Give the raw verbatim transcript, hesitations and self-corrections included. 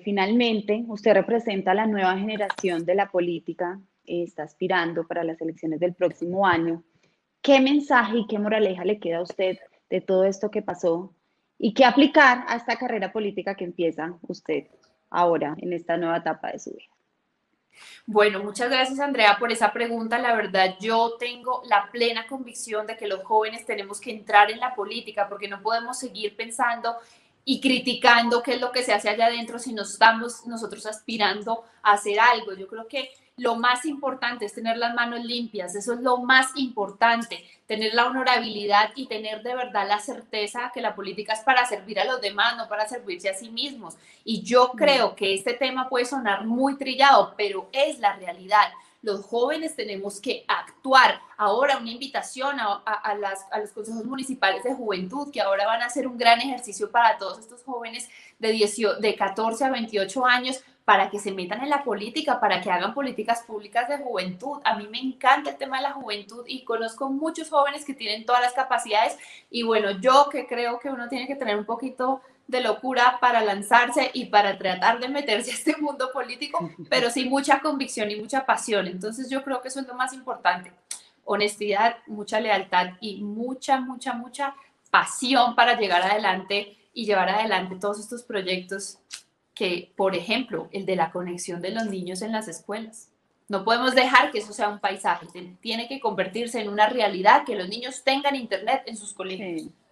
finalmente usted representa a la nueva generación de la política, eh, está aspirando para las elecciones del próximo año. ¿Qué mensaje y qué moraleja le queda a usted de todo esto que pasó y qué aplicar a esta carrera política que empieza usted ahora en esta nueva etapa de su vida? Bueno, muchas gracias Andrea por esa pregunta. La verdad, yo tengo la plena convicción de que los jóvenes tenemos que entrar en la política porque no podemos seguir pensando y criticando qué es lo que se hace allá adentro si no estamos nosotros aspirando a hacer algo. Yo creo que lo más importante es tener las manos limpias, eso es lo más importante, tener la honorabilidad y tener de verdad la certeza que la política es para servir a los demás, no para servirse a sí mismos. Y yo creo que este tema puede sonar muy trillado, pero es la realidad. Los jóvenes tenemos que actuar. Ahora una invitación a, a, a, las, a los consejos municipales de juventud, que ahora van a hacer un gran ejercicio para todos estos jóvenes de, dieciocho, de catorce a veintiocho años, para que se metan en la política, para que hagan políticas públicas de juventud. A mí me encanta el tema de la juventud y conozco muchos jóvenes que tienen todas las capacidades y bueno, yo que creo que uno tiene que tener un poquito de locura para lanzarse y para tratar de meterse a este mundo político, pero sí mucha convicción y mucha pasión. Entonces yo creo que eso es lo más importante. Honestidad, mucha lealtad y mucha, mucha, mucha pasión para llegar adelante y llevar adelante todos estos proyectos que, por ejemplo, el de la conexión de los niños en las escuelas. No podemos dejar que eso sea un paisaje, tiene que convertirse en una realidad, que los niños tengan internet en sus colegios. Sí.